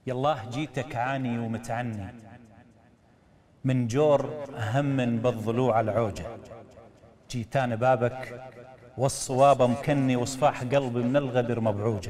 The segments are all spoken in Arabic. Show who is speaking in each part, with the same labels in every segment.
Speaker 1: يالله جيتك عاني ومتعني من جور هم بالضلوع العوجة. جيتان بابك والصواب مكني وصفاح قلبي من الغدر مبعوجة.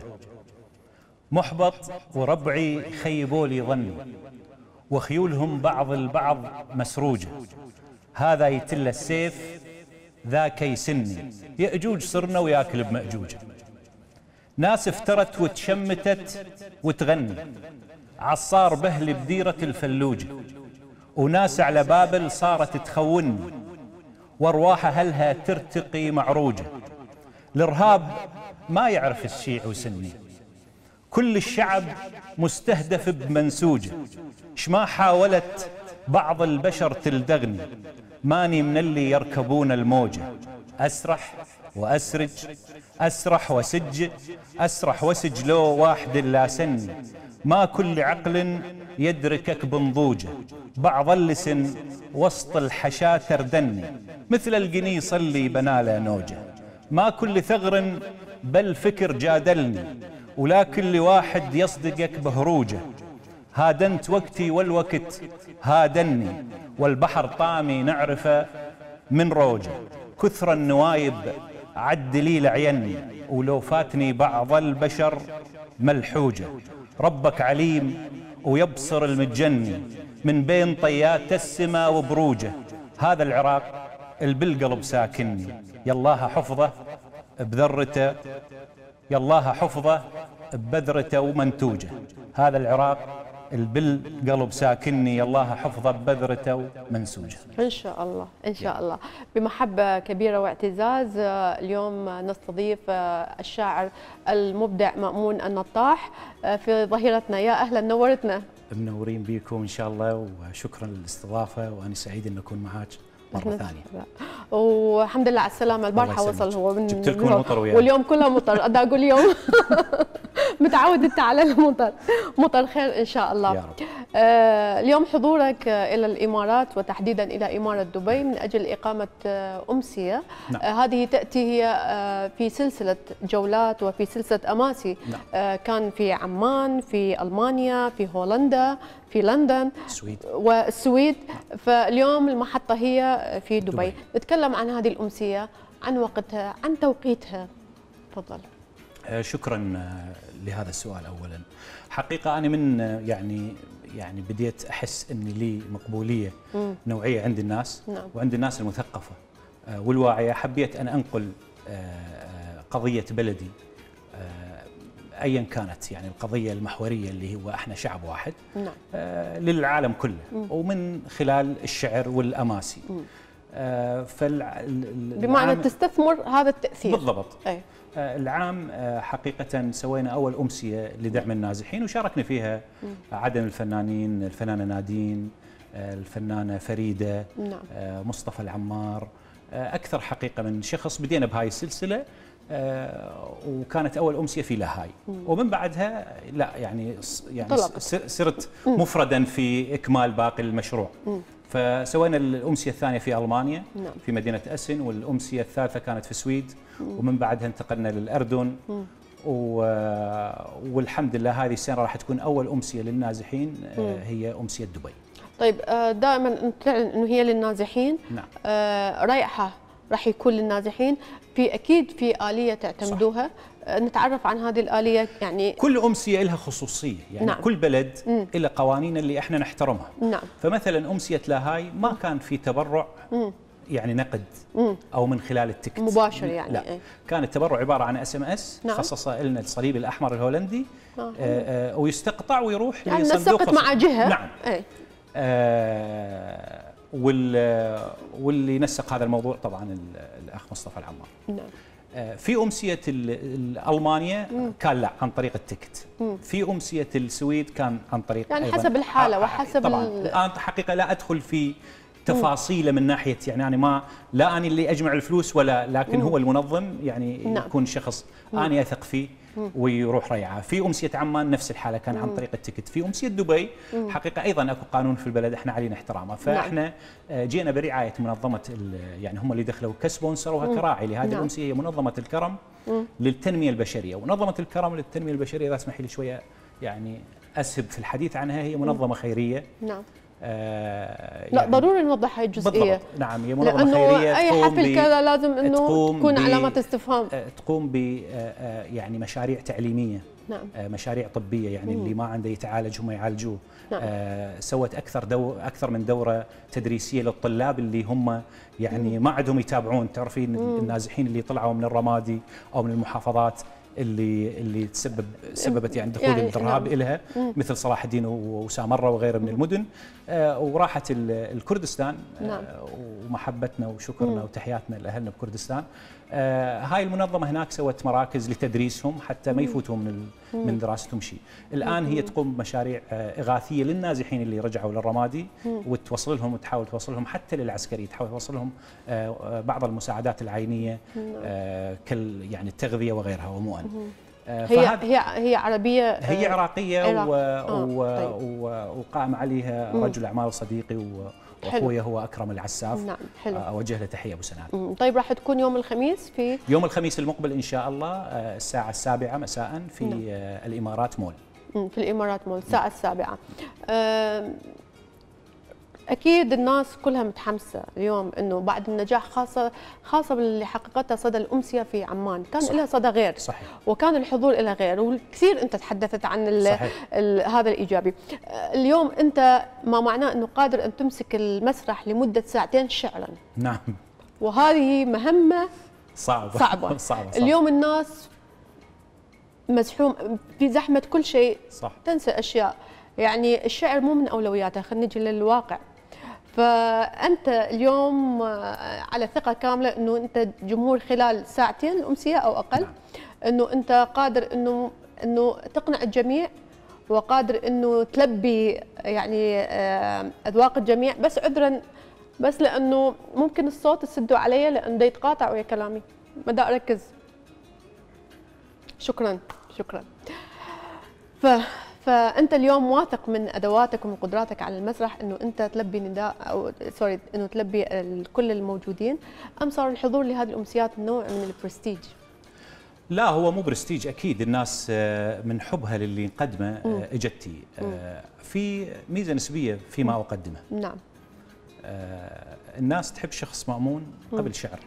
Speaker 1: محبط وربعي خيبولي ظني وخيولهم بعض البعض مسروجة. هذا يتل السيف ذاك يسني يأجوج صرنا وياكل بمأجوجة. ناس افترت وتشمتت وتغني عصار بهل بديرة الفلوجة. وناس على بابل صارت تخوني وارواح أهلها ترتقي معروجة. الإرهاب ما يعرف الشيع وسني كل الشعب مستهدف بمنسوجة. شما حاولت بعض البشر تلدغني ماني من اللي يركبون الموجة. أسرح وأسرج أسرح وسج أسرح وسج لو واحد لا سني. ما كل عقل يدركك بنضوجة. بعض اللسن وسط الحشا تردني مثل القنيص اللي بناله نوجة. ما كل ثغر بل فكر جادلني ولا كل واحد يصدقك بهروجة. هادنت وقتي والوقت هادني والبحر طامي نعرفه من روجة. كثر النوايب عدلي عيني ولو فاتني بعض البشر ملحوجة. ربك عليم ويبصر المتجني من بين طيات السما وبروجة. هذا العراق البالقلب ساكني يالله حفظه بذرته يالله حفظه ببذرته ومنتوجه. هذا العراق البالقلب ساكني يالله حفظه ببذرته ومنسوجه.
Speaker 2: ان شاء الله ان شاء الله. بمحبه كبيره واعتزاز اليوم نستضيف الشاعر المبدع مأمون النطاح في ظهيرتنا. يا اهلا، نورتنا.
Speaker 1: منورين بيكم ان شاء الله وشكرا للاستضافه وانا سعيد ان اكون معاك مرة ثانية.
Speaker 2: والحمد لله على السلامة. البارحة وصل هو من
Speaker 1: جبت لكم مطر وياه
Speaker 2: واليوم كله مطر. أدا أقول اليوم متعودة على المطر. مطر خير إن شاء الله.
Speaker 1: يا رب.
Speaker 2: اليوم حضورك إلى الإمارات وتحديدا إلى إمارة دبي من أجل إقامة أمسية.
Speaker 1: نعم.
Speaker 2: هذه تأتي هي في سلسلة جولات وفي سلسلة أماسي.
Speaker 1: نعم.
Speaker 2: كان في عمان، في ألمانيا، في هولندا، في لندن والسويد. فاليوم المحطة هي في دبي. نتكلم عن هذه الأمسية، عن وقتها، عن توقيتها. تفضل.
Speaker 1: شكرا لهذا السؤال. أولا حقيقة أنا من يعني بديت أحس أن لي مقبولية نوعية عند الناس.
Speaker 2: نعم.
Speaker 1: وعند الناس المثقفة والواعية. حبيت أن أنقل قضية بلدي أيا كانت، يعني القضية المحورية اللي هو احنا شعب واحد.
Speaker 2: نعم.
Speaker 1: للعالم كله ومن خلال الشعر والأماسي.
Speaker 2: بمعنى تستثمر هذا التأثير.
Speaker 1: بالضبط.
Speaker 2: أي.
Speaker 1: العام حقيقة سوينا أول أمسية لدعم النازحين وشاركنا فيها عدد من الفنانين، الفنانة نادين، الفنانة فريدة.
Speaker 2: نعم.
Speaker 1: مصطفى العمار، أكثر حقيقة من شخص. بدينا بهاي السلسلة وكانت أول أمسية في لاهاي. ومن بعدها لا يعني صرت مفردا في إكمال باقي المشروع. فسوينا الأمسية الثانية في ألمانيا.
Speaker 2: نعم.
Speaker 1: في مدينة أسن، والأمسية الثالثة كانت في السويد. ومن بعدها انتقلنا للأردن. والحمد لله هذه السنة راح تكون أول أمسية للنازحين هي أمسية دبي.
Speaker 2: طيب دائما تعلن أنه هي للنازحين.
Speaker 1: نعم.
Speaker 2: رايحة راح يكون للنازحين. أكيد في آلية تعتمدوها. نتعرف عن هذه الآلية. يعني
Speaker 1: كل أمسية لها خصوصية، يعني
Speaker 2: نعم.
Speaker 1: كل بلد إلى قوانين اللي احنا نحترمها.
Speaker 2: نعم.
Speaker 1: فمثلا أمسية لاهاي ما كان في تبرع يعني نقد أو من خلال التكت
Speaker 2: مباشر يعني.
Speaker 1: لا. كان التبرع عبارة عن SMS.
Speaker 2: نعم.
Speaker 1: خصصه لنا الصليب الأحمر الهولندي.
Speaker 2: ويستقطع
Speaker 1: ويروح
Speaker 2: يعني نسقط مع جهة.
Speaker 1: نعم. واللي نسق هذا الموضوع طبعا الأخ مصطفى العمار.
Speaker 2: نعم.
Speaker 1: في أمسية ألمانيا كان لا عن طريق التكت. في أمسية السويد كان عن طريق
Speaker 2: يعني حسب الحالة وحسب
Speaker 1: طبعا. الآن حقيقة لا أدخل في تفاصيله من ناحية يعني أنا لا أنا اللي أجمع الفلوس ولا، لكن هو المنظم يعني.
Speaker 2: نعم.
Speaker 1: يكون شخص أنا أثق فيه ويروح ريعه. في أمسية عمان نفس الحالة كان عن طريق التكت. في أمسية دبي حقيقة أيضا أكو قانون في البلد احنا علينا احترامه. فاحنا جينا برعاية منظمة يعني هم اللي دخلوا كسبونسر وكراعي لهذه الأمسية هي منظمة الكرم للتنمية البشرية. ومنظمة الكرم للتنمية البشرية إذا اسمحي لي شوية يعني اسهب في الحديث عنها، هي منظمه خيريه.
Speaker 2: نعم. لا ضروري نوضح هاي الجزئيه.
Speaker 1: بالضبط. نعم، هي منظمه خيريه
Speaker 2: اي حفل كذا لازم انه تكون علامات استفهام،
Speaker 1: تقوم ب يعني مشاريع تعليميه.
Speaker 2: نعم.
Speaker 1: مشاريع طبيه، يعني اللي ما عنده يتعالج هم يعالجوه.
Speaker 2: نعم.
Speaker 1: سوت اكثر من دوره تدريسيه للطلاب اللي هم يعني ما عندهم يتابعون. تعرفين النازحين اللي طلعوا من الرمادي او من المحافظات اللي سببت يعني دخول الارهاب لها، مثل صلاح الدين وسامره وغيره من المدن، وراحت الكردستان.
Speaker 2: نعم.
Speaker 1: ومحبتنا وشكرنا وتحياتنا لاهلنا بكردستان. هاي المنظمه هناك سوت مراكز لتدريسهم حتى ما يفوتوا من دراستهم شيء. الان هي تقوم بمشاريع اغاثيه للنازحين اللي رجعوا للرمادي، وتوصل لهم وتحاول توصل لهم حتى للعسكري، تحاول توصل لهم بعض المساعدات العينيه يعني التغذيه وغيرها ومؤن.
Speaker 2: هي عربيه،
Speaker 1: هي عراقيه وقائم عليها رجل اعمال صديقي واخويا هو اكرم العساف.
Speaker 2: نعم. حلو.
Speaker 1: اوجه له تحيه ابو سنان.
Speaker 2: طيب راح تكون يوم الخميس في
Speaker 1: يوم الخميس المقبل ان شاء الله الساعه 7 مساء في الامارات مول.
Speaker 2: في الامارات مول الساعه 7. اكيد الناس كلها متحمسه اليوم انه بعد النجاح، خاصه باللي حققتها صدى الامسيه في عمان، كان لها صدى غير.
Speaker 1: صحيح.
Speaker 2: وكان الحضور لها غير، وكثير انت تحدثت عن هذا الايجابي. اليوم انت ما معناه انه قادر ان تمسك المسرح لمده ساعتين شعرا.
Speaker 1: نعم.
Speaker 2: وهذه مهمه
Speaker 1: صعبه.
Speaker 2: اليوم الناس مزحوم في زحمه كل شيء.
Speaker 1: صح.
Speaker 2: تنسى اشياء، يعني الشعر مو من اولوياتها. خلينا نجي للواقع. فأنت اليوم على ثقة كاملة أنه أنت جمهور خلال ساعتين الأمسية أو أقل، أنه أنت قادر أنه تقنع الجميع، وقادر أنه تلبي يعني أذواق الجميع. بس عذرا، بس لأنه ممكن الصوت تسدوا علي لأنه دا يتقاطع ويا كلامي، ما دا أركز. شكرا. فأنت اليوم واثق من أدواتك ومن قدراتك على المسرح أنه أنت تلبي نداء أنه تلبي كل الموجودين، أم صار الحضور لهذه الأمسيات نوع من البرستيج؟
Speaker 1: لا، هو مو برستيج، أكيد الناس من حبها للي نقدمه اجتي. في ميزة نسبية فيما أقدمه.
Speaker 2: نعم.
Speaker 1: الناس تحب شخص مأمون قبل شعر،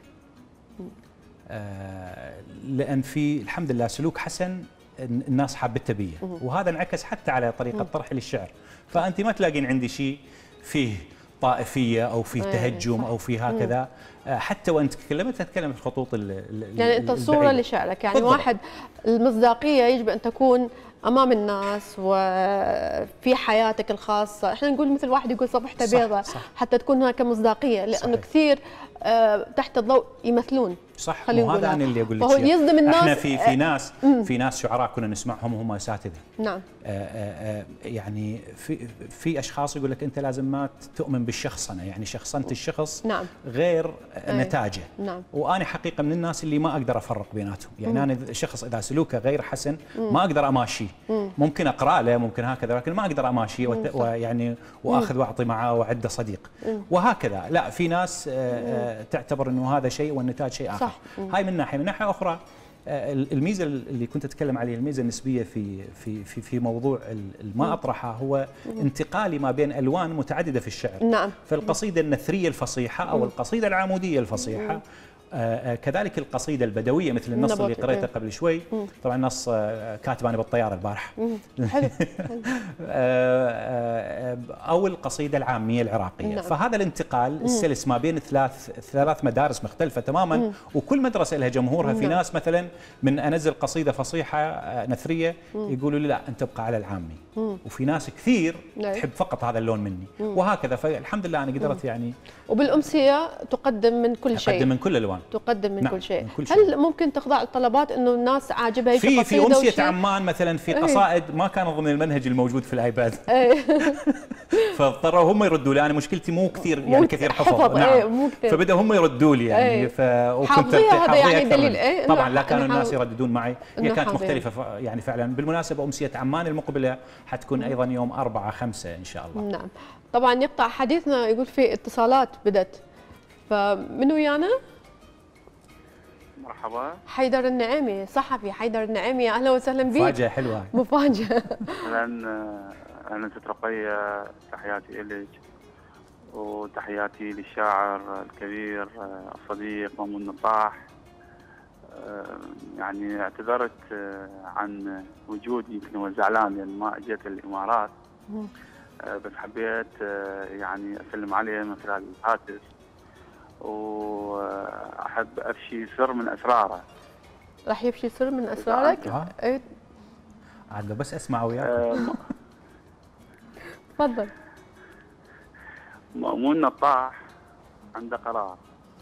Speaker 1: لأن في الحمد لله سلوك حسن الناس حابته بيه، وهذا انعكس حتى على طريقه طرحي للشعر. فانت ما تلاقين عندي شيء فيه طائفيه او فيه تهجم او فيه هكذا. حتى وانت تكلمت تتكلم في الخطوط
Speaker 2: يعني انت الصوره لشعرك، يعني بالضبط. واحد المصداقيه يجب ان تكون امام الناس وفي حياتك الخاصه. احنا نقول مثل واحد يقول صفحته بيضاء، حتى تكون هناك مصداقيه، لانه صحيح. كثير تحت الضوء يمثلون.
Speaker 1: صح. وهذا انا اللي اقول لك،
Speaker 2: فهو يصدم الناس.
Speaker 1: احنا في ناس شعراء كنا نسمعهم وهم اساتذه.
Speaker 2: نعم.
Speaker 1: يعني في اشخاص يقول لك انت لازم ما تؤمن بالشخصنه، يعني شخصنه الشخص
Speaker 2: نعم.
Speaker 1: غير نتاجه.
Speaker 2: نعم.
Speaker 1: وانا حقيقه من الناس اللي ما اقدر افرق بيناتهم، يعني انا الشخص اذا سلوكه غير حسن ما اقدر اماشيه. ممكن اقرا له، ممكن هكذا، لكن ما اقدر اماشيه ويعني واخذ واعطي معاه واعده صديق وهكذا. لا، في ناس تعتبر انه هذا شيء والنتاج شيء اخر. هاي من ناحيه. من ناحيه اخرى الميزه اللي كنت اتكلم عليها، الميزه النسبيه في موضوع ما اطرحه، هو انتقالي ما بين الوان متعدده في الشعر.
Speaker 2: نعم.
Speaker 1: فالقصيده النثريه الفصيحه او القصيده العموديه الفصيحه، كذلك القصيده البدويه مثل النص اللي قريته قبل شوي. طبعا النص كاتب انا بالطياره البارح.
Speaker 2: حلو.
Speaker 1: او القصيده العاميه العراقيه.
Speaker 2: نعم.
Speaker 1: فهذا الانتقال السلس ما بين ثلاث مدارس مختلفه تماما، وكل مدرسه لها جمهورها. في ناس مثلا من انزل قصيده فصيحه نثريه يقولوا لي لا انت ابقى على العامي، وفي ناس كثير تحب فقط هذا اللون مني، وهكذا. فالحمد لله انا قدرت يعني.
Speaker 2: وبالامسيه تقدم من كل شيء،
Speaker 1: تقدم من كل الالوان،
Speaker 2: تقدم من كل شيء. هل ممكن تخضع الطلبات انه الناس عاجبها
Speaker 1: في امسيه عمان مثلا في قصائد ما كانوا ضمن المنهج الموجود في الايباد؟ فاضطروا هم يردوا لي. انا مشكلتي مو كثير يعني كثير حفظ. نعم. فبدأوا هم يردوا لي يعني.
Speaker 2: وكنت هذا يعني دليل
Speaker 1: طبعا لا، كانوا الناس يرددون معي. هي كانت مختلفه يعني فعلا. بالمناسبه امسيه عمان المقبله حتكون ايضا يوم 4/5 ان شاء الله.
Speaker 2: نعم. طبعا يقطع حديثنا يقول في اتصالات بدت، فمن ويانا؟
Speaker 3: مرحبا.
Speaker 2: حيدر النعيمي، صحفي حيدر النعيمي، اهلا وسهلا بك.
Speaker 1: مفاجأة حلوة.
Speaker 2: مفاجأة.
Speaker 3: اهلا ست رقية، تحياتي لك وتحياتي للشاعر الكبير الصديق مأمون نطاح. يعني اعتذرت عن وجودي، يمكن هو زعلان لان ما اجيت الامارات، بس حبيت يعني اسلم عليه من خلال الهاتف، واحب افشي سر من اسراره.
Speaker 2: راح يفشي سر من اسرارك؟
Speaker 1: ايه عاد بس اسمع وياك.
Speaker 2: تفضل.
Speaker 3: مأمون نطاح عنده قرار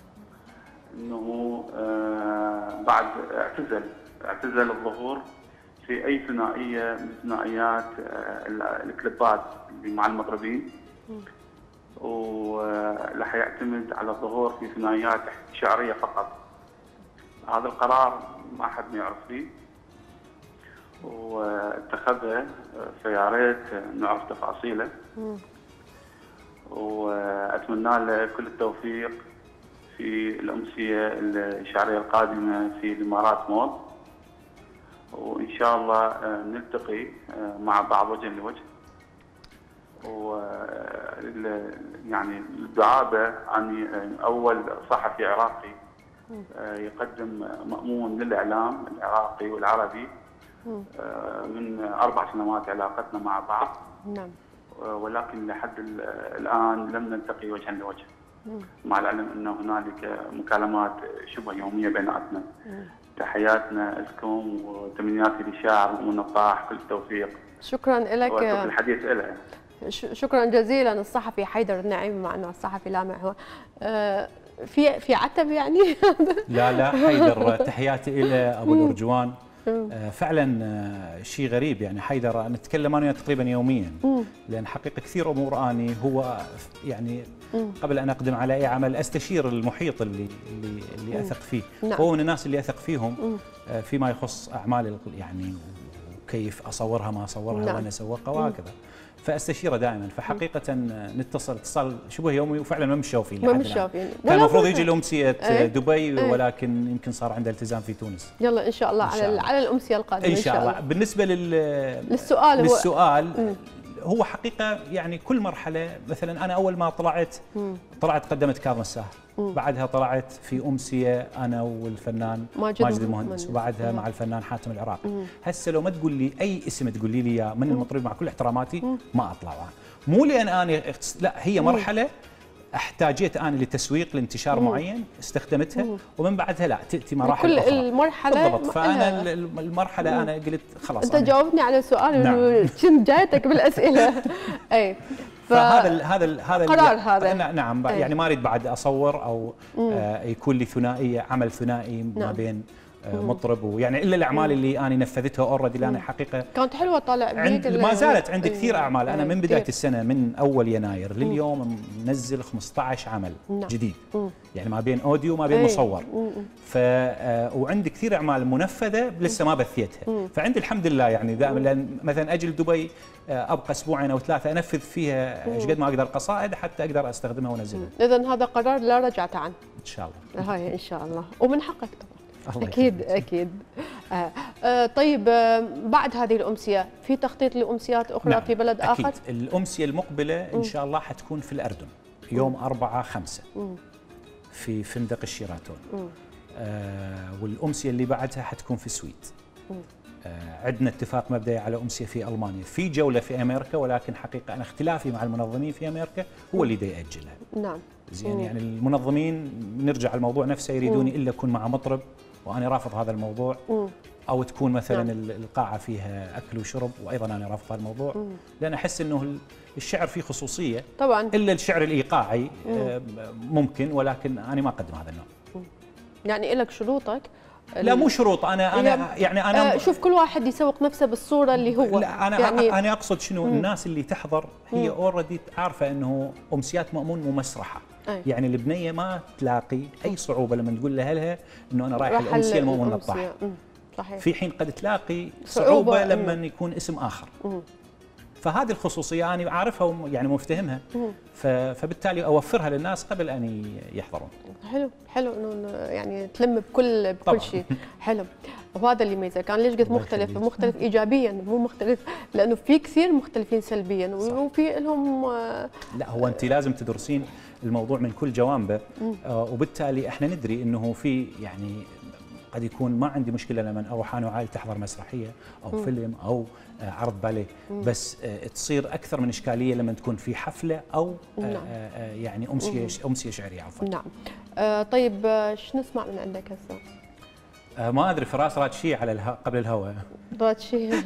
Speaker 3: انه بعد اعتزل الظهور في اي ثنائيه من ثنائيات الكليبات اللي مع المطربين، وراح يعتمد على الظهور في ثنائيات شعريه فقط. هذا القرار ما حد ما يعرف فيه واتخذه، فيا ريت نعرف تفاصيله. واتمنى له كل التوفيق في الامسيه الشعريه القادمه في الامارات مول، وان شاء الله نلتقي مع بعض وجها لوجه. و يعني الدعابه عن اول صحفي عراقي يقدم مأمون للاعلام العراقي والعربي من 4 سنوات علاقتنا مع بعض.
Speaker 2: نعم.
Speaker 3: ولكن لحد الان لم نلتقي وجها لوجه، مع العلم انه هنالك مكالمات شبه يوميه بيناتنا. تحياتنا لكم وتمنياتي للشاعر مأمون نطاح كل التوفيق.
Speaker 2: شكرا لك.
Speaker 3: واترك الحديث له.
Speaker 2: شكرا جزيلا. الصحفي حيدر النعيمي معنا، الصحفي لامع هو. في عتب يعني؟
Speaker 1: لا حيدر تحياتي إلى أبو الأرجوان. فعلا شيء غريب يعني. حيدر نتكلم أنا تقريبا يوميا، لأن حقيقة كثير أمور أني هو يعني قبل أن أقدم على أي عمل أستشير المحيط اللي أثق فيه. نعم. هو من الناس اللي أثق فيهم فيما يخص أعمال يعني وكيف أصورها ما أصورها. نعم. وأنا أسوقها وهكذا، فاستشيره دائما. فحقيقه نتصل اتصال شبه يومي، وفعلا ما مش شايفين. كان المفروض يجي لامسيه دبي، ولكن يمكن صار عنده التزام في تونس.
Speaker 2: يلا ان شاء الله على الامسيه القادمه
Speaker 1: ان شاء الله. بالنسبه
Speaker 2: للسؤال
Speaker 1: هو حقيقه يعني كل مرحله. مثلا انا اول ما طلعت قدمت كاظم الساهر، بعدها طلعت في امسيه انا والفنان ماجد المهندس، وبعدها مع الفنان حاتم العراقي. هسه لو ما تقول لي اي اسم تقول لي اياه من المطرب، مع كل احتراماتي ما اطلع. مو لان انا لا، هي مرحله احتاجيت انا لتسويق لانتشار معين استخدمتها، ومن بعدها لا تاتي مراحل
Speaker 2: كل
Speaker 1: أخرى.
Speaker 2: المرحله
Speaker 1: بالضبط. فانا المرحله انا قلت خلاص
Speaker 2: انت جاوبني على السؤال. نعم. كنت جايتك بالاسئله. اي
Speaker 1: فهذا
Speaker 2: قرار هذا.
Speaker 1: نعم. يعني ما اريد بعد اصور او يكون لي ثنائيه، عمل ثنائي ما بين مطرب، ويعني الا الاعمال اللي انا نفذتها اوريدي، اللي انا حقيقه
Speaker 2: كانت حلوه. طالع بيك
Speaker 1: ما زالت عندي كثير اعمال. انا من بدايه السنه من اول يناير لليوم منزل 15 عمل جديد، يعني ما بين اوديو ما بين مصور. وعندي كثير اعمال منفذه لسه ما بثيتها. فعندي الحمد لله يعني دائما، لان مثلا اجي لدبي ابقى اسبوعين او 3 انفذ فيها ايش قد ما اقدر قصائد حتى اقدر استخدمها وانزلها.
Speaker 2: اذا هذا قرار لا رجعه عنه
Speaker 1: ان شاء الله.
Speaker 2: هاي ان شاء الله، ومن حقك طبعا. اكيد. طيب، بعد هذه الامسيه في تخطيط لامسيات اخرى؟ نعم. في بلد اخر؟
Speaker 1: اكيد. الامسيه المقبله ان شاء الله حتكون في الاردن يوم 4/5 في فندق الشيراتون. والامسيه اللي بعدها حتكون في السويد. عندنا اتفاق مبدئي على امسيه في المانيا، في جوله في امريكا، ولكن حقيقه انا اختلافي مع المنظمين في امريكا هو اللي دا ياجلها.
Speaker 2: نعم.
Speaker 1: زين. يعني المنظمين نرجع الموضوع نفسه يريدوني الا اكون مع مطرب، وانا رافض هذا الموضوع. او تكون مثلا القاعه فيها اكل وشرب، وايضا انا رافض هذا الموضوع. لان احس انه الشعر فيه خصوصيه
Speaker 2: طبعا،
Speaker 1: الا الشعر الايقاعي ممكن، ولكن انا ما اقدم هذا النوع.
Speaker 2: يعني لك شروطك؟
Speaker 1: لا مو شروط. انا
Speaker 2: شوف، كل واحد يسوق نفسه بالصوره اللي هو.
Speaker 1: لا انا اقصد شنو، الناس اللي تحضر هي اوريدي عارفه انه امسيات مأمون مو مسرحه. يعني البنيه ما تلاقي اي صعوبه لما تقول لها انه انا رايح الامسيه لمأمون نطاح.
Speaker 2: صحيح.
Speaker 1: في حين قد تلاقي صعوبه لما يكون اسم اخر. فهذه الخصوصيه انا عارفها يعني مفتهمها، فبالتالي اوفرها للناس قبل ان يحضرون.
Speaker 2: حلو انه يعني تلم بكل شيء. حلو، وهذا اللي يميزك. كان ليش قلت مختلف ايجابيا مو مختلف، لانه في كثير مختلفين سلبيا وفي لهم
Speaker 1: لا، هو انت لازم تدرسين الموضوع من كل جوانبه، وبالتالي احنا ندري انه في يعني قد يكون ما عندي مشكله لما اروح انا وعائلتي تحضر مسرحيه او فيلم او عرض باليه، بس تصير اكثر من اشكاليه لما تكون في حفله او يعني امسيه شعريه عفوا.
Speaker 2: نعم. طيب شو نسمع من عندك هسه؟
Speaker 1: ما ادري، فراس راد شيء على قبل الهواء.
Speaker 2: راد شيء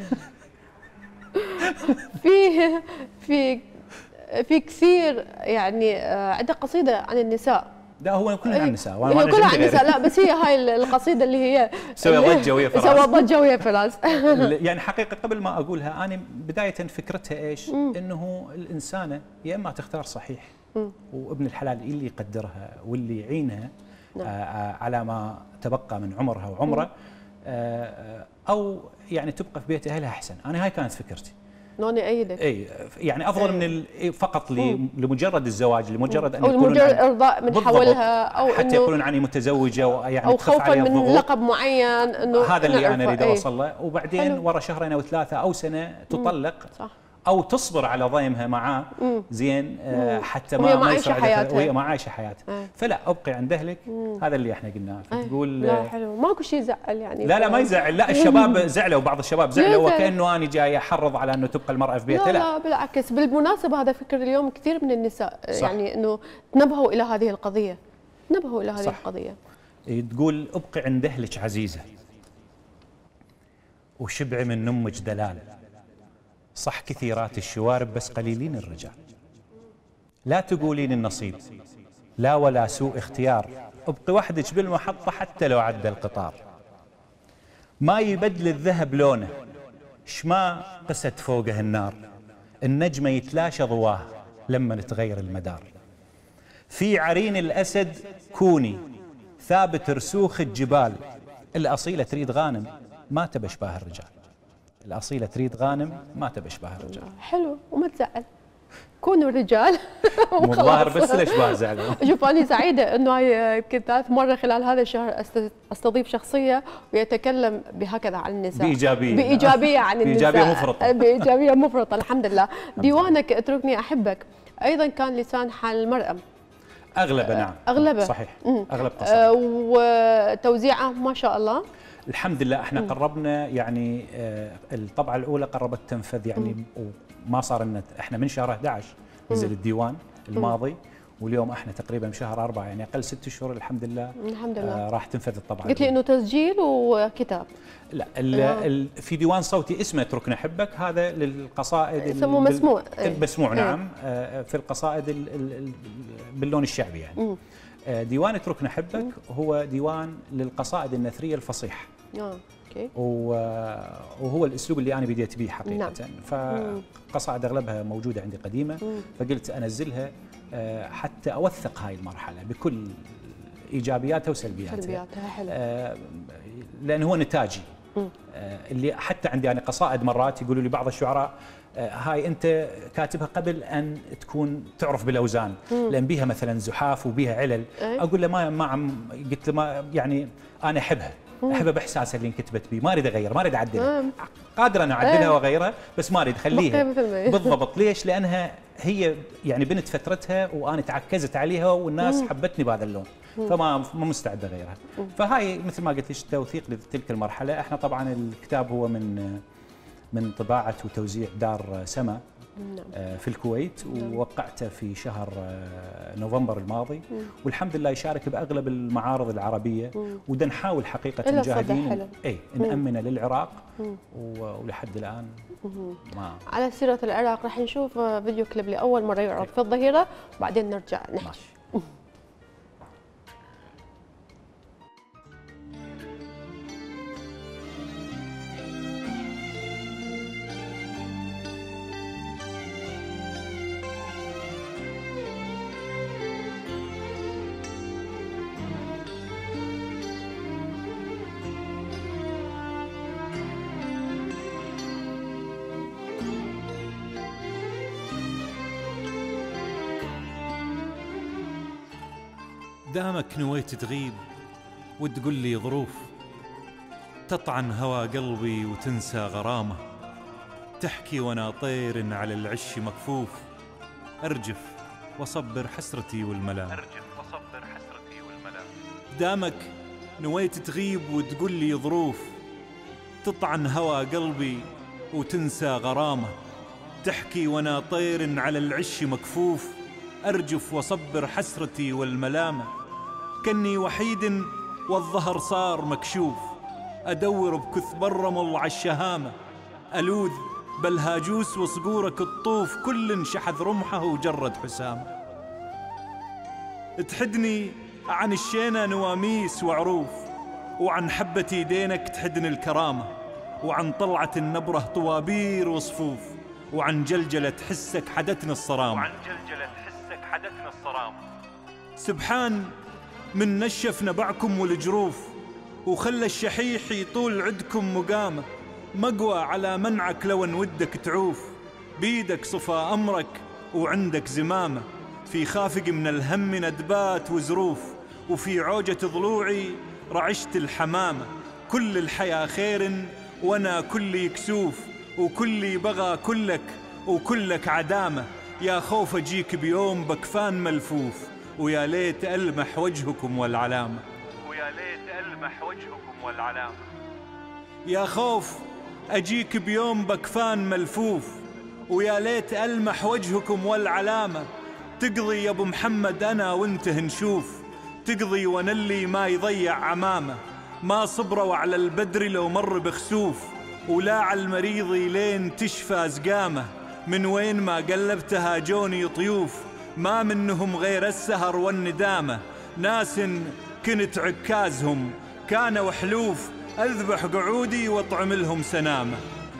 Speaker 2: في كثير يعني عندك قصيده عن النساء.
Speaker 1: لا، هو كلها عن النساء،
Speaker 2: هي كلها عن النساء. لا بس هي هاي القصيده اللي هي
Speaker 1: سوي ضجه ويا فراس.
Speaker 2: سوي ضجه ويا فراس.
Speaker 1: يعني حقيقه قبل ما اقولها، انا بدايه فكرتها ايش؟ انه الانسانه يا اما تختار صحيح وابن الحلال اللي يقدرها واللي يعينها على ما تبقى من عمرها وعمره، او يعني تبقى في بيت اهلها احسن. انا هاي كانت فكرتي.
Speaker 2: نوني ايدك.
Speaker 1: اي يعني افضل من فقط لمجرد الزواج، لمجرد
Speaker 2: ان يكونون مجرد ارضاء من حولها، او
Speaker 1: حتى يقولون عني متزوجه ويعني
Speaker 2: او خوفا من لقب معين، انه
Speaker 1: هذا اللي انا اريد اوصل له. وبعدين ورا شهرين او ثلاثه او سنه تطلق، صح، او تصبر على ضيمها معاه زين، حتى ما يساعدها وهي ما عايشه حياتها. فلا، ابقي عند اهلك. هذا اللي احنا قلناه. فتقول
Speaker 2: لا حلو، ماكو شيء يزعل يعني.
Speaker 1: لا ما يزعل. لا، الشباب زعلوا، بعض الشباب زعلوا وكانه انا جاي احرض على انه تبقى المراه في بيتها.
Speaker 2: لا بالعكس. بالمناسبه هذا فكر اليوم كثير من النساء، صح، يعني انه تنبهوا الى هذه القضيه، صح. القضيه
Speaker 1: تقول ابقي عند اهلك عزيزه، وشبعي من نمك دلال، صح كثيرات الشوارب بس قليلين الرجال، لا تقولين النصيب لا ولا سوء اختيار، ابقي وحدك بالمحطة حتى لو عدى القطار، ما يبدل الذهب لونه شما قست فوقه النار، النجمة يتلاشى ضواه لما نتغير المدار، في عرين الأسد كوني ثابت رسوخ الجبال، الأصيلة تريد غانم ما تبى اشباه الرجال، الأصيلة تريد غانم ما تبى اشباه الرجال.
Speaker 2: حلو، وما تزعل، كونوا رجال.
Speaker 1: والله بس ليش ما زعلوا.
Speaker 2: شوف انا سعيده انه هاي يمكن ثالث مره خلال هذا الشهر استضيف شخصيه ويتكلم بهكذا عن النساء بايجابيه عن النساء، بايجابيه مفرطه الحمد لله. ديوانك اتركني احبك ايضا كان لسان حال المراه
Speaker 1: اغلبه. نعم
Speaker 2: اغلبه
Speaker 1: صحيح. اغلب قصائد
Speaker 2: وتوزيعه ما شاء الله.
Speaker 1: الحمد لله. احنا قربنا يعني الطبعه الاولى قربت تنفذ يعني، وما صار لنا، احنا من شهر 11 نزل الديوان الماضي، واليوم احنا تقريبا بشهر 4، يعني اقل 6 اشهر الحمد لله.
Speaker 2: الحمد لله.
Speaker 1: راح تنفذ الطبعه.
Speaker 2: قلت لي انه تسجيل وكتاب.
Speaker 1: لا في ديوان صوتي اسمه اتركني احبك، هذا للقصائد
Speaker 2: اسمه مسموع.
Speaker 1: مسموع نعم. في القصائد باللون الشعبي يعني. ديوان اتركني احبك هو ديوان للقصائد النثريه الفصيحه. اوكي. وهو الاسلوب اللي انا بديت به حقيقه. نعم. فقصائد اغلبها موجوده عندي قديمه، فقلت انزلها حتى اوثق هاي المرحله بكل ايجابياتها وسلبياتها.
Speaker 2: حلو.
Speaker 1: لان هو نتاجي. اللي حتى عندي انا قصائد مرات يقولوا لي بعض الشعراء هاي انت كاتبها قبل ان تكون تعرف بالاوزان، لان بيها مثلا زحاف وبيها علل. اقول له ما قلت له ما يعني انا احبها باحساسها اللي انكتبت به، ما اريد اغير، ما اريد اعدلها. قادر انا اعدلها واغيرها بس ما اريد اخليها بالضبط. ليش؟ لانها هي يعني بنت فترتها وانا تعكزت عليها والناس حبتني بهذا اللون، فما مستعد اغيرها. فهاي مثل ما قلت لك توثيق لتلك المرحله. احنا طبعا الكتاب هو من طباعه وتوزيع دار سما في الكويت، ووقعته في شهر نوفمبر الماضي، والحمد لله يشارك باغلب المعارض العربيه، ودا نحاول حقيقه مجاهدين نامنه للعراق، ولحد الان ما.
Speaker 2: على سيره العراق راح نشوف فيديو كليب لاول مره يعرض في الظهيره وبعدين نرجع نحكي.
Speaker 4: دامك نويت تغيب وتقول لي ظروف، تطعن هوى قلبي وتنسى غرامه، تحكي وانا طير على العش مكفوف، ارجف واصبر حسرتي والملام. دامك نويت تغيب وتقول لي ظروف، تطعن هوى قلبي وتنسى غرامه، تحكي وانا طير على العش مكفوف، ارجف واصبر حسرتي والملامه. كني وحيد والظهر صار مكشوف، ادور بكثب الرمل عالشهامه، الوذ بالهاجوس وصقورك الطوف، كل شحذ رمحه وجرد حسامه. تحدني عن الشينه نواميس وعروف، وعن حبة يدينك تحدني الكرامه، وعن طلعة النبره طوابير وصفوف، وعن جلجلة حسك حدتنا الصرامه. سبحان من نشف نبعكم والجروف، وخلى الشحيح يطول عدكم مقامه، مقوى على منعك لو ان ودك تعوف، بيدك صفا امرك وعندك زمامه، في خافق من الهم ندبات وزروف، وفي عوجة ضلوعي رعشت الحمامه. كل الحياه خير وانا كلي كسوف، وكلي بغى كلك وكلك عدامه، يا خوف اجيك بيوم بكفان ملفوف، ويا ليت ألمح وجهكم والعلامة. يا خوف أجيك بيوم بكفان ملفوف، ويا ليت ألمح وجهكم والعلامة، تقضي يا أبو محمد أنا وانت نشوف، تقضي ونلي ما يضيع عمامة، ما صبروا على البدر لو مر بخسوف، ولا على المريض لين تشفى زقامة، من وين ما قلبتها جوني طيوف، ما منهم غير السهر والندامة، ناس كنت عكازهم كانوا حلوف، أذبح قعودي واطعم لهم سنامة.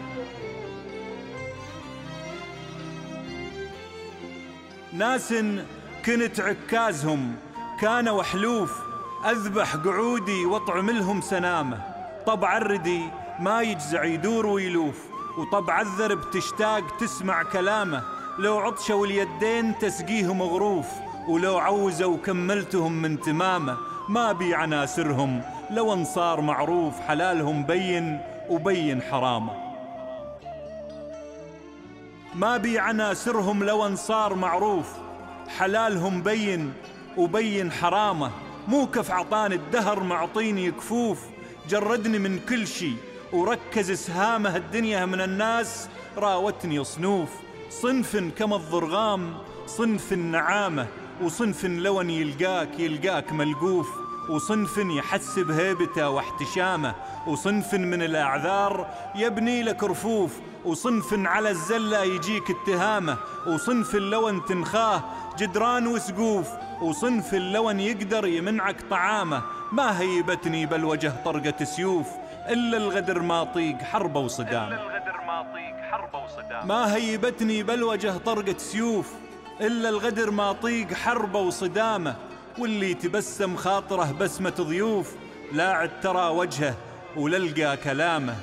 Speaker 4: ناس كنت عكازهم كانوا حلوف، أذبح قعودي واطعم لهم سنامة. طبع الردي ما يجزع يدور ويلوف، وطبع الذرب تشتاق تسمع كلامه، لو عطشوا اليدين تسقيهم غروف، ولو عوزوا كملتهم من تمامه، ما بي عناسرهم لو انصار معروف، حلالهم بين وبين حرامه. ما بي عناسرهم لو انصار معروف، حلالهم بين وبين حرامه، مو كف عطاني الدهر معطيني كفوف، جردني من كل شي وركز سهامه، الدنيا من الناس راوتني صنوف، صنف كما الضرغام صنف النعامة، وصنف لون يلقاك ملقوف، وصنف يحسب هيبته واحتشامه، وصنف من الأعذار يبني لك رفوف، وصنف على الزلة يجيك اتهامه، وصنف لون تنخاه جدران وسقوف، وصنف لون يقدر يمنعك طعامه، ما هيبتني بالوجه طرقة سيوف، إلا الغدر ما طيق حربه وصدامه. ما هيبتني بالوجه طرقة سيوف، إلا الغدر ما طيق حربه وصدامه، واللي تبسم خاطره بسمة ضيوف، لا عد ترى وجهه وللقى كلامه.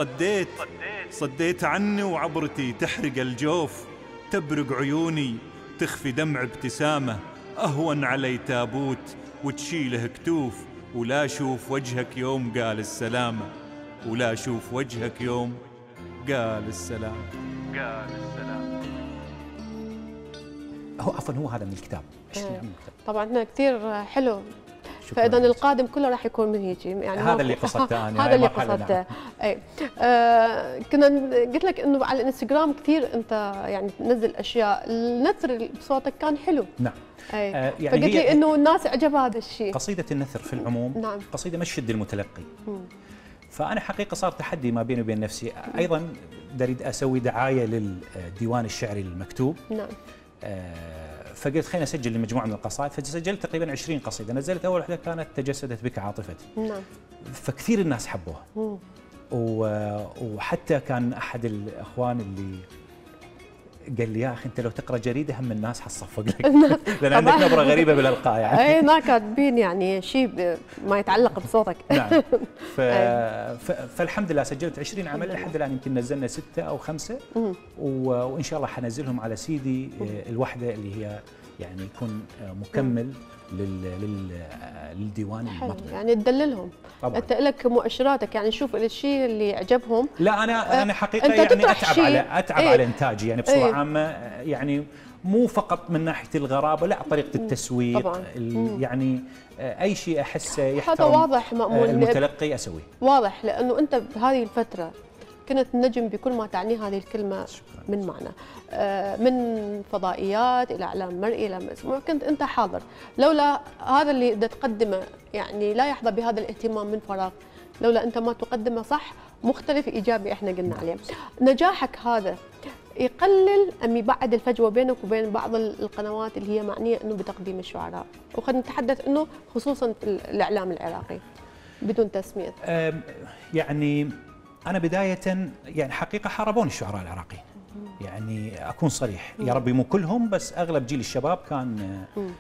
Speaker 4: صديت عني وعبرتي تحرق الجوف، تبرق عيوني تخفي دمع ابتسامه، أهون علي تابوت وتشيله كتوف، ولا أشوف وجهك يوم قال السلامة، ولا أشوف وجهك يوم قال السلام.
Speaker 1: هو هذا من الكتاب.
Speaker 2: طبعا كثير حلو، فاذا القادم كله راح يكون من هيك يعني
Speaker 1: هذا اللي قصدته انا.
Speaker 2: هذا اللي قصدته. اي كنا قلت لك انه على الانستغرام كثير انت يعني تنزل اشياء، النثر بصوتك كان حلو.
Speaker 1: نعم.
Speaker 2: يعني فقلت لي انه الناس عجبها هذا الشيء.
Speaker 1: قصيده النثر في العموم
Speaker 2: نعم.
Speaker 1: قصيده مشد المتلقي. فانا حقيقه صار تحدي ما بيني وبين نفسي، ايضا اريد اسوي دعايه للديوان الشعري المكتوب.
Speaker 2: نعم.
Speaker 1: فقلت خلينا اسجل لمجموعه من القصائد، فسجلت تقريبا 20 قصيده، نزلت اول واحده كانت تجسدت بك عاطفتي.
Speaker 2: نعم.
Speaker 1: فكثير الناس حبوها. وحتى كان احد الاخوان اللي قال لي يا اخي انت لو تقرا جريده هم الناس حتصفق لك لان عندك نبره غريبه بالالقاء يعني.
Speaker 2: اي ما كاتبين يعني شيء ما يتعلق بصوتك.
Speaker 1: نعم. فالحمد لله سجلت 20 عمل، الحمد لله يمكن نزلنا 6 أو 5 وان شاء الله حنزلهم على سيدي الوحده اللي هي يعني يكون مكمل للديوان المطبوع.
Speaker 2: يعني تدللهم طبعا. انت لك مؤشراتك، يعني شوف الشيء اللي يعجبهم.
Speaker 1: لا انا حقيقه يعني اتعب على انتاجي يعني بصوره عامه، يعني مو فقط من ناحيه الغرابه، لا طريقه التسويق يعني اي شيء احسه يحترم
Speaker 2: هذا واضح مأمون
Speaker 1: المتلقي اسويه.
Speaker 2: واضح، لانه انت بهذه الفتره كنت نجم بكل ما تعنيه هذه الكلمه من معنى، من فضائيات الى اعلام مرئي الى مسموع، كنت انت حاضر. لولا هذا اللي تقدمه يعني لا يحظى بهذا الاهتمام من فراغ، لولا انت ما تقدمه صح مختلف ايجابي احنا قلنا عليه. نجاحك هذا يقلل ام يبعد الفجوه بينك وبين بعض القنوات اللي هي معنيه انه بتقديم الشعراء، وخلينا نتحدث انه خصوصا في الاعلام العراقي بدون تسميه.
Speaker 1: يعني انا بدايه يعني حقيقه حاربوني الشعراء العراقيين، يعني اكون صريح، يا ربي مو كلهم بس اغلب جيل الشباب كان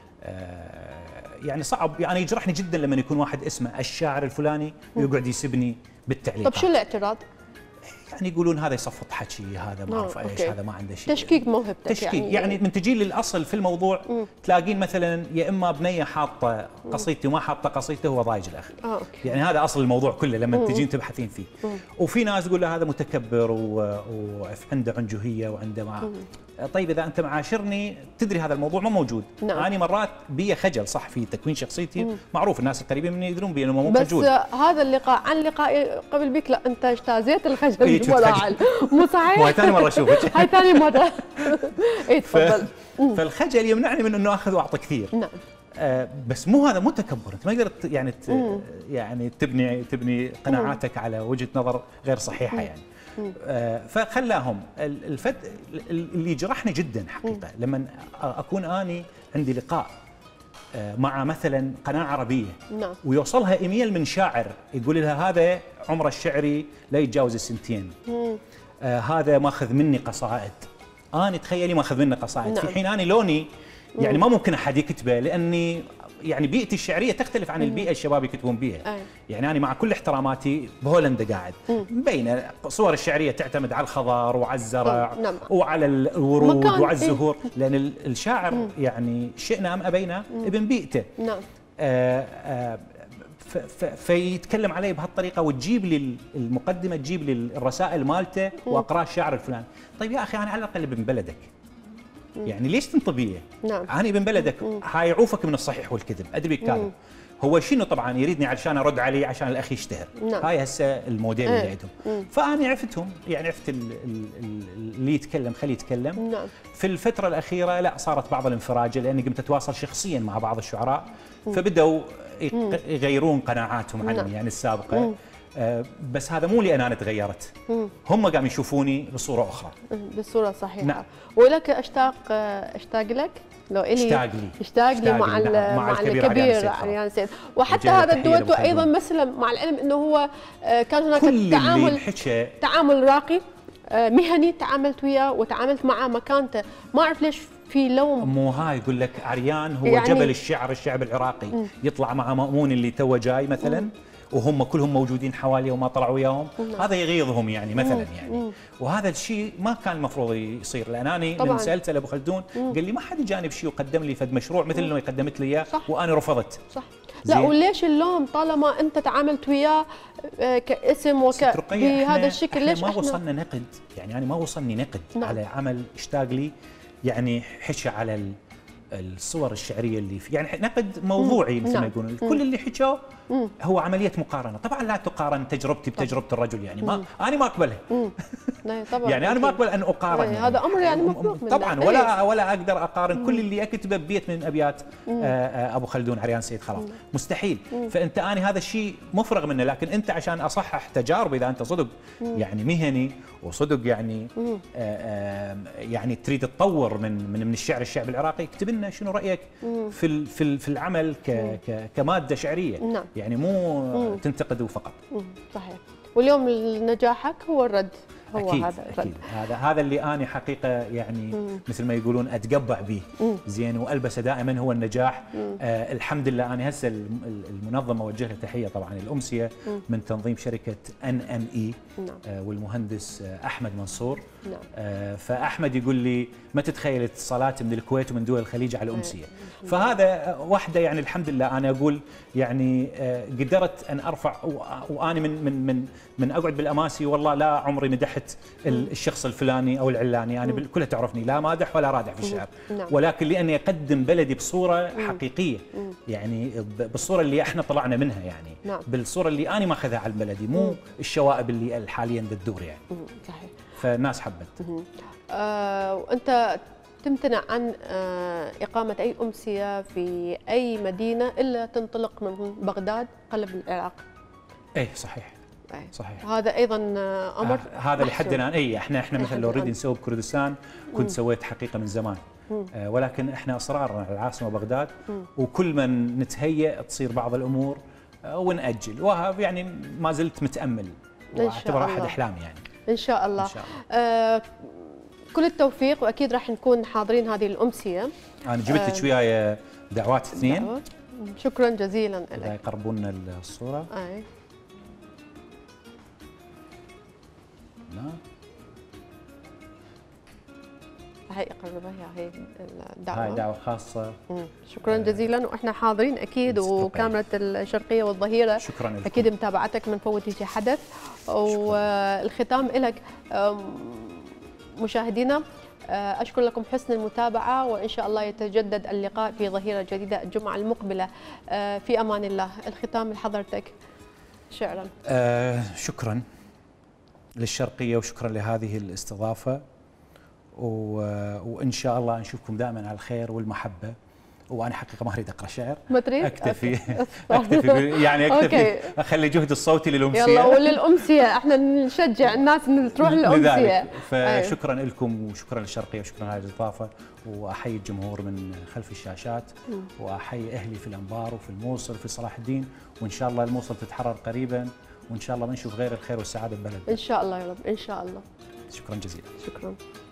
Speaker 1: يعني صعب، يعني يجرحني جدا لما يكون واحد اسمه الشاعر الفلاني ويقعد يسبني بالتعليقات.
Speaker 2: طب شو الاعتراض؟
Speaker 1: يعني يقولون هذا يصفط حكي، هذا ما اعرف ايش، هذا ما عنده شيء.
Speaker 2: تشكيك موهبتك،
Speaker 1: تشكيك يعني من تجي للاصل في الموضوع تلاقين مثلا يا اما بنيه حاطه قصيدتي وما حاطه قصيدته هو ضايج الاخر. يعني هذا اصل الموضوع كله لما تجين تبحثين فيه. وفي ناس تقول له هذا متكبر وعنده عنجهيه وعنده طيب اذا انت معاشرني تدري هذا الموضوع ما موجود. انا مرات بي خجل صح في تكوين شخصيتي، معروف الناس القريبين مني يدرون بي انه مو خجول،
Speaker 2: بس هذا اللقاء عن لقائي قبل بك لا انت اجتازيت الخجل ولا مو صحيح؟
Speaker 1: هاي ثاني مره اشوفك.
Speaker 2: هاي ثاني مره. اي تفضل.
Speaker 1: فالخجل يمنعني من انه اخذ واعطي كثير. نعم. بس مو هذا مو تكبر، انت ما قدرت يعني يعني تبني قناعاتك على وجهه نظر غير صحيحه يعني. فخلاهم اللي يجرحني جدا حقيقه لما اكون اني عندي لقاء مع مثلا قناه عربيه ويوصلها ايميل من شاعر يقول لها هذا عمره الشعري لا يتجاوز السنتين، هذا ماخذ مني قصائد، اني تخيلي ماخذ مني قصائد. في حين اني لوني يعني ما ممكن احد يكتبه، لاني يعني بيئتي الشعريه تختلف عن البيئه الشباب يكتبون بيها. يعني انا مع كل احتراماتي بهولندا قاعد مبينه الصور الشعريه تعتمد على الخضار وعلى الزرع وعلى الورود وعلى الزهور، لان الشاعر يعني شئنا ام ابينا ابن بيئته. نعم. فيتكلم علي بهالطريقه وتجيب لي المقدمه، تجيب لي الرسائل مالته واقراه الشاعر الفلاني. طيب يا اخي انا على الاقل ابن بلدك، يعني ليش تنطبيه؟ نعم. انا ابن بلدك، هاي يعوفك من الصحيح والكذب، ادري كاذب. هو شنو طبعا يريدني علشان ارد عليه عشان الاخ يشتهر. نعم. هاي هسه الموديل اللي عندهم. فانا عرفتهم، يعني عرفت اللي يتكلم خليه يتكلم. نعم. في الفتره الاخيره لا صارت بعض الانفراجه، لاني قمت اتواصل شخصيا مع بعض الشعراء فبداوا يغيرون قناعاتهم عني يعني السابقه. بس هذا مو لأن أنا تغيرت، هم قاموا يشوفوني بصورة أخرى،
Speaker 2: بالصورة الصحيحة. نعم. ولك أشتاق لك لو إلي اشتاق لي مع الكبير عريان سيد، وحتى هذا الدويتو أيضا مثلا مع العلم أنه هو كان هناك تعامل راقي مهني، تعاملت وياه وتعاملت معه مكانته، ما أعرف ليش في لوم.
Speaker 1: مو هاي يقول لك عريان هو يعني جبل الشعب العراقي، يطلع مع مأمون اللي توه جاي مثلا وهم كلهم موجودين حواليه وما طلعوا وياهم، هذا يغيظهم يعني مثلا يعني. وهذا الشيء ما كان المفروض يصير، لان انا من سالته لابو خلدون قال لي ما حد جاني بشيء وقدم لي فد مشروع مثل اللي قدمت لي اياه وانا رفضت. صح.
Speaker 2: لا وليش اللوم طالما انت تعاملت وياه كاسم بهذا الشكل؟ ليش
Speaker 1: ما وصلنا نقد؟ يعني انا ما وصلني نقد على عمل اشتاق لي، يعني حكى على الصور الشعريه اللي في، يعني نقد موضوعي مثل ما يقولون. كل اللي حكوا هو عمليه مقارنه، طبعا لا تقارن تجربتي بتجربه الرجل، يعني ما انا ما اقبلها. يعني انا ما اقبل ان اقارن، يعني
Speaker 2: هذا امر يعني مفروض
Speaker 1: طبعا ولا اقدر اقارن كل اللي اكتبه ببيت من ابيات ابو خلدون عريان سيد، خلاص مستحيل. فانت انا هذا الشيء مفرغ منه، لكن انت عشان اصحح تجارب، اذا انت صدق يعني مهني وصدق يعني يعني تريد تطور من الشعب العراقي، اكتب لنا شنو رايك في العمل كماده شعريه، يعني مو تنتقدوا فقط.
Speaker 2: صحيح. واليوم نجاحك هو الرد
Speaker 1: أكيد أكيد. هذا اللي أنا حقيقة يعني مثل ما يقولون أتقبع به زين وألبسه دائما هو النجاح. الحمد لله أنا هسه المنظمة وجه لها تحية طبعا الأمسية من تنظيم شركة NME والمهندس أحمد منصور. فأحمد يقول لي ما تتخيل اتصالات من الكويت ومن دول الخليج على الأمسية. فهذا واحدة يعني الحمد لله أنا أقول يعني قدرت أن أرفع وأنا من أقعد بالأماسي والله لا عمري مدحت الشخص الفلاني أو العلاني. أنا كلها تعرفني لا مادح ولا رادح في الشعر، ولكن لأني أقدم بلدي بصورة حقيقية يعني بالصورة اللي احنا طلعنا منها يعني بالصورة اللي أنا ماخذها على بلدي مو الشوائب اللي حاليا بتدور يعني.
Speaker 2: صحيح.
Speaker 1: فالناس حبت.
Speaker 2: وأنت تمتنع عن إقامة أي أمسية في أي مدينة إلا تنطلق من بغداد قلب العراق.
Speaker 1: إيه صحيح. صحيح.
Speaker 2: هذا أيضا أمر
Speaker 1: هذا لحد الآن. إيه احنا مثلا لو نريد نسوي بكردستان كنت سويت حقيقة من زمان. ولكن احنا اصرارنا على العاصمة بغداد وكل ما نتهيأ تصير بعض الأمور ونأجل وهذا يعني ما زلت متأمل واعتبره أحد أحلامي يعني.
Speaker 2: إن شاء الله. إن شاء الله. كل التوفيق واكيد راح نكون حاضرين هذه الامسيه. انا
Speaker 1: جبت لك وياي دعوات اثنين.
Speaker 2: شكرا جزيلا لك.
Speaker 1: يقربون لنا الصوره.
Speaker 2: اي هاي يقربها هي الدعوه.
Speaker 1: هاي دعوه خاصه.
Speaker 2: شكرا جزيلا واحنا حاضرين اكيد وكاميرا الشرقيه والظهيره
Speaker 1: شكرا لك.
Speaker 2: اكيد متابعتك من فوت شي حدث. والختام لك مشاهدينا، أشكر لكم حسن المتابعة وإن شاء الله يتجدد اللقاء في ظهيرة جديدة الجمعة المقبلة. في أمان الله. الختام لحضرتك شعرا.
Speaker 1: شكرا للشرقية وشكرا لهذه الاستضافة وإن شاء الله نشوفكم دائما على الخير والمحبة. وانا حقيقه ما اريد اقرا شعر.
Speaker 2: ما تريد؟
Speaker 1: اكتفي يعني اكتفي اخلي جهد الصوتي للامسيه.
Speaker 2: يلا وللامسيه احنا نشجع الناس ان تروح للامسيه.
Speaker 1: فشكرا لكم وشكرا للشرقيه وشكرا على الاستضافه واحيي الجمهور من خلف الشاشات واحيي اهلي في الانبار وفي الموصل وفي صلاح الدين وان شاء الله الموصل تتحرر قريبا وان شاء الله بنشوف غير الخير والسعاده ببلدنا.
Speaker 2: ان شاء الله يا رب ان شاء الله.
Speaker 1: شكرا جزيلا.
Speaker 2: شكرا.